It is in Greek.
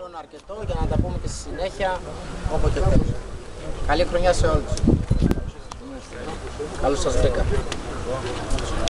χρόνο αρκετό για να τα πούμε και στη συνέχεια όποτε θέλουμε. Καλή χρονιά σε όλους. Καλώς σας βρήκα.